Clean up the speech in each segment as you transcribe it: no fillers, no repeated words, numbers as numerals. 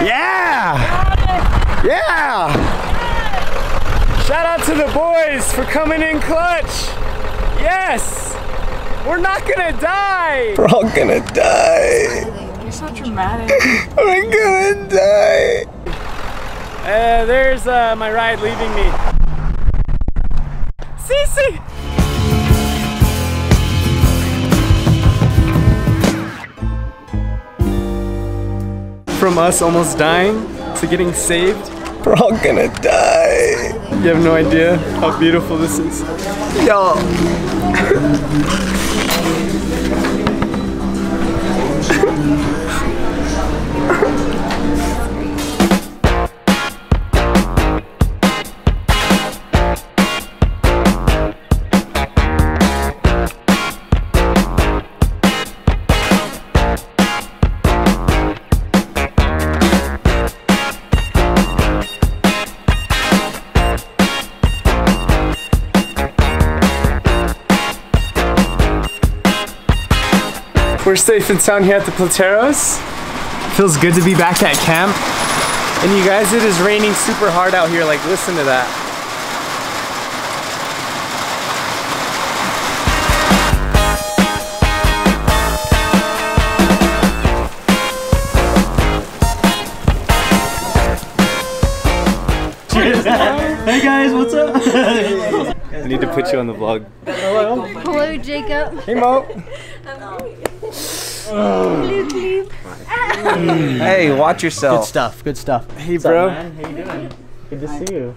Yeah! Yeah! Shout out to the boys for coming in clutch. Yes! We're not gonna die! We're all gonna die. You're so dramatic. We're gonna die. There's my ride leaving me. Cece! From us almost dying to getting saved, we're all gonna die. You have no idea how beautiful this is. Yo. We're safe and sound here at the Plateros. Feels good to be back at camp. And you guys, it is raining super hard out here. Like, listen to that. Cheers. Hey guys, what's up? I need to put you on the vlog. Hello. Hello, Jacob. Hey, Mo. Hey, watch yourself. Good stuff, good stuff. Hey, bro. How you doing? Good to see you.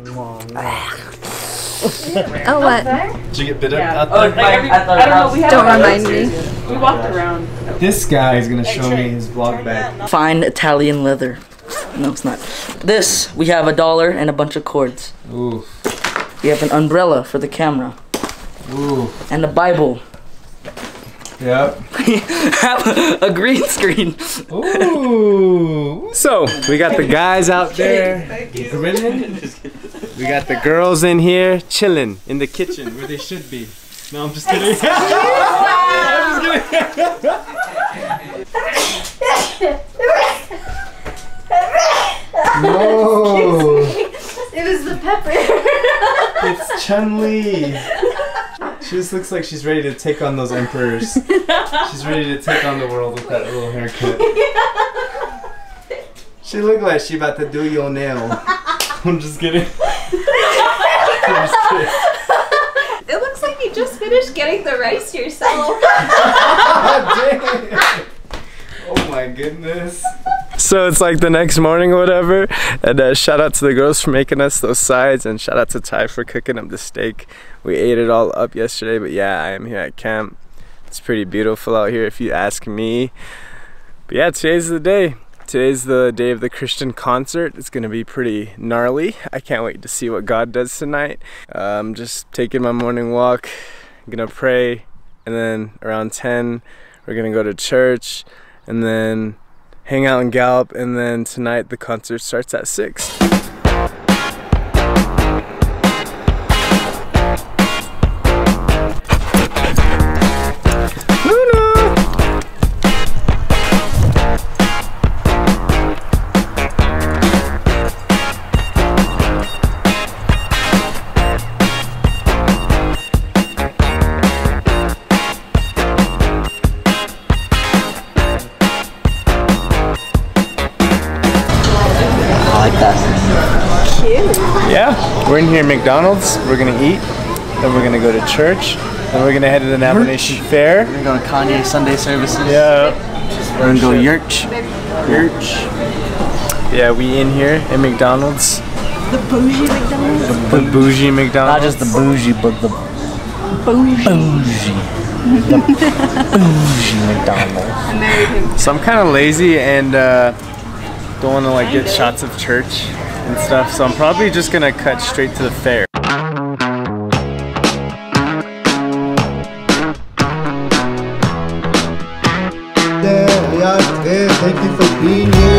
Oh, what? Did you get bit up out Oh, there? I don't know. We Don't remind me. We walked around. This guy is gonna show me his vlog bag. Fine Italian leather. No, it's not. This, we have $1 and a bunch of cords. Ooh. We have an umbrella for the camera. Ooh. And a Bible. Yep. Have a green screen. Ooh. So, we got the guys out there grilling. We got the girls in here chilling in the kitchen where they should be. No, I'm just kidding. I'm just kidding. No. It was the pepper. It's Chun-Li. She just looks like she's ready to take on those emperors. She's ready to take on the world with that little haircut. She looked like she about to do your nail. I'm just kidding. I'm just kidding. It looks like you just finished getting the rice yourself. Oh my goodness. So it's like the next morning or whatever, and shout out to the girls for making us those sides, and shout out to Ty for cooking up the steak. We ate it all up yesterday, but yeah, I am here at camp. It's pretty beautiful out here if you ask me. But yeah, today's the day. Today's the day of the Christian concert. It's gonna be pretty gnarly. I can't wait to see what God does tonight. I'm just taking my morning walk, I'm gonna pray, and then around 10, we're gonna go to church, and then hang out in Gallup, and then tonight the concert starts at 6. Yeah, we're in here at McDonald's. We're gonna eat, then we're gonna go to church, then we're gonna head to the Navigation Fair. We're gonna go to Kanye Sunday services. Yeah. We're gonna go Yurch. Yeah, we in here at McDonald's. The bougie McDonald's? The bougie McDonald's. Not just the bougie, but the Bougie. The bougie McDonald's. I married him. So I'm kind of lazy and don't want to like get shots of church and stuff, so I'm probably just gonna cut straight to the fair. Thank you for being here.